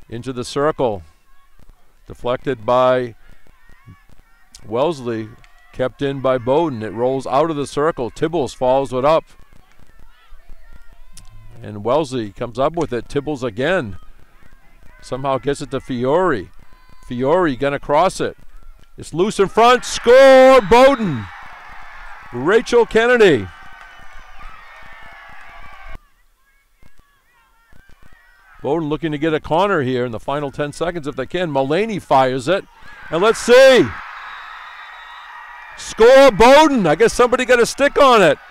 Into the circle. Deflected by Wellesley. Kept in by Bowdoin. It rolls out of the circle. Tibbles follows it up. And Wellesley comes up with it. Tibbles again. Somehow gets it to Fiore. Fiore gonna cross it. It's loose in front. Score, Bowdoin. Rachel Kennedy. Bowdoin looking to get a corner here in the final 10 seconds if they can. Mullaney fires it. And let's see. Score, Bowdoin. I guess somebody got a stick on it.